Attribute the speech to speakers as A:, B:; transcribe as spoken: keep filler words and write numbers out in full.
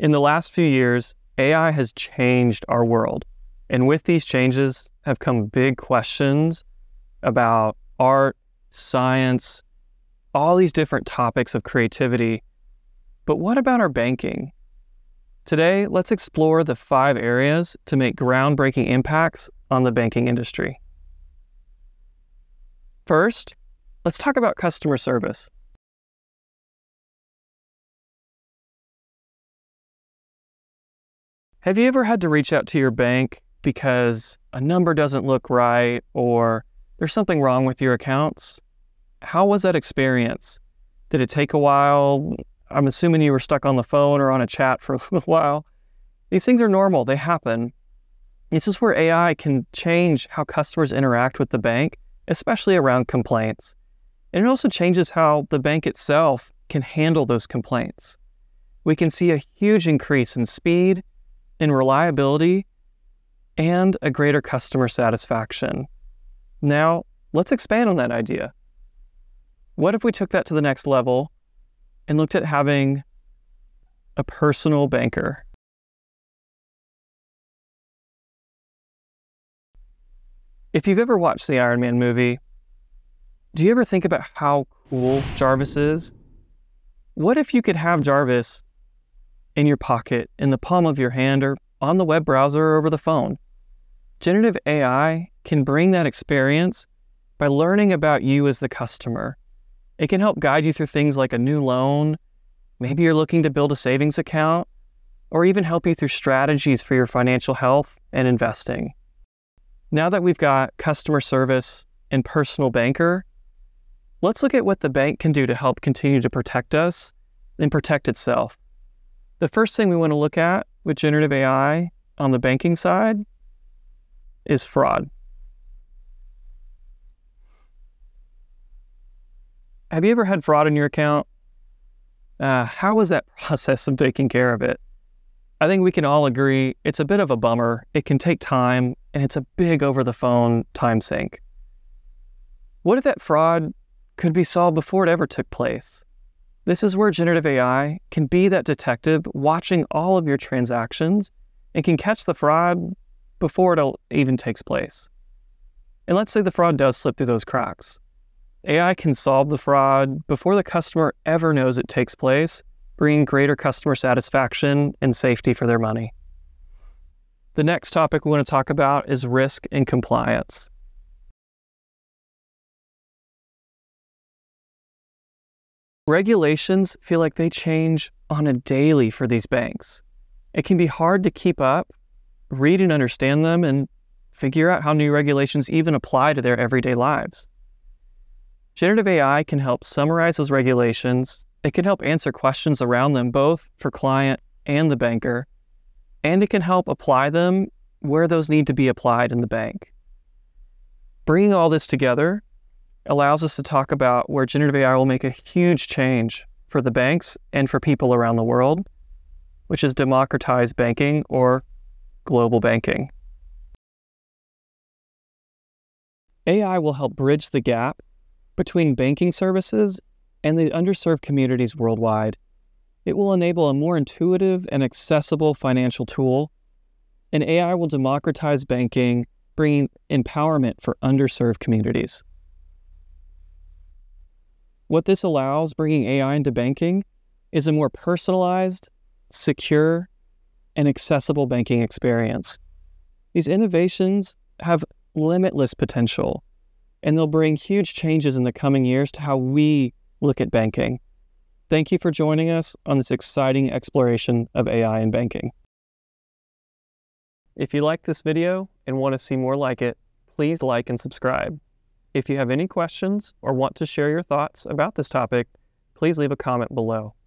A: In the last few years, A I has changed our world. And with these changes have come big questions about art, science, all these different topics of creativity. But what about our banking? Today, let's explore the five areas to make groundbreaking impacts on the banking industry. First, let's talk about customer service. Have you ever had to reach out to your bank because a number doesn't look right or there's something wrong with your accounts? How was that experience? Did it take a while? I'm assuming you were stuck on the phone or on a chat for a little while. These things are normal, they happen. This is where A I can change how customers interact with the bank, especially around complaints. And it also changes how the bank itself can handle those complaints. We can see a huge increase in speed, in reliability, and a greater customer satisfaction. Now, let's expand on that idea. What if we took that to the next level and looked at having a personal banker? If you've ever watched the Iron Man movie, do you ever think about how cool Jarvis is? What if you could have Jarvis in your pocket, in the palm of your hand, or on the web browser or over the phone? Generative A I can bring that experience by learning about you as the customer. It can help guide you through things like a new loan, maybe you're looking to build a savings account, or even help you through strategies for your financial health and investing. Now that we've got customer service and personal banker, let's look at what the bank can do to help continue to protect us and protect itself. The first thing we want to look at with generative A I on the banking side is fraud. Have you ever had fraud in your account? Uh, how was that process of taking care of it? I think we can all agree it's a bit of a bummer. It can take time, and it's a big over-the-phone time sink. What if that fraud could be solved before it ever took place? This is where generative A I can be that detective watching all of your transactions and can catch the fraud before it even takes place. And let's say the fraud does slip through those cracks. A I can solve the fraud before the customer ever knows it takes place, bringing greater customer satisfaction and safety for their money. The next topic we want to talk about is risk and compliance. Regulations feel like they change on a daily for these banks. It can be hard to keep up, read and understand them, and figure out how new regulations even apply to their everyday lives. Generative A I can help summarize those regulations. It can help answer questions around them, both for client and the banker, and it can help apply them where those need to be applied in the bank. Bringing all this together allows us to talk about where generative A I will make a huge change for the banks and for people around the world, which is democratized banking or global banking. A I will help bridge the gap between banking services and the underserved communities worldwide. It will enable a more intuitive and accessible financial tool, and A I will democratize banking, bringing empowerment for underserved communities. What this allows, bringing A I into banking, is a more personalized, secure, and accessible banking experience. These innovations have limitless potential, and they'll bring huge changes in the coming years to how we look at banking. Thank you for joining us on this exciting exploration of A I in banking. If you like this video and want to see more like it, please like and subscribe. If you have any questions or want to share your thoughts about this topic, please leave a comment below.